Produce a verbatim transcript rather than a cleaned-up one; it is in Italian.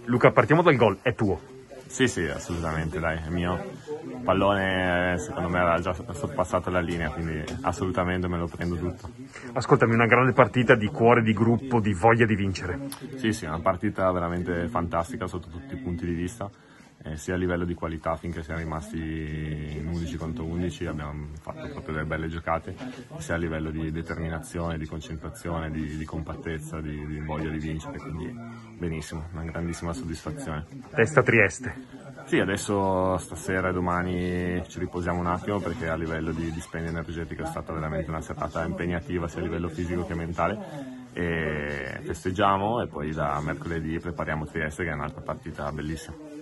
Luca, partiamo dal gol, è tuo. Sì, sì, assolutamente, dai, è mio. Il pallone secondo me aveva già sorpassato la linea, quindi assolutamente me lo prendo tutto. Ascoltami, una grande partita di cuore, di gruppo, di voglia di vincere. Sì, sì, una partita veramente fantastica sotto tutti i punti di vista, eh, sia a livello di qualità, finché siamo rimasti in undici contro undici, abbiamo fatto proprio delle belle giocate, sia a livello di determinazione, di concentrazione, di, di compattezza, di, di voglia di vincere, quindi benissimo, una grandissima soddisfazione. Testa Trieste. Sì, adesso stasera e domani ci riposiamo un attimo perché a livello di dispendio energetico è stata veramente una serata impegnativa sia a livello fisico che mentale, e festeggiamo e poi da mercoledì prepariamo Trieste, che è un'altra partita bellissima.